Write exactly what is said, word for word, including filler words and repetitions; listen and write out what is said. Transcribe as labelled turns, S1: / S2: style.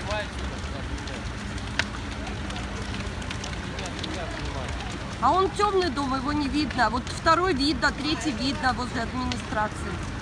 S1: А он темный дом, его не видно. Вот второй видно, третий видно возле администрации.